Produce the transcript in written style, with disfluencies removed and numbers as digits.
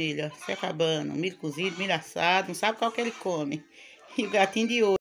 milho, ó, se acabando. Milho cozido, milho assado, não sabe qual que ele come. E o gatinho de ouro.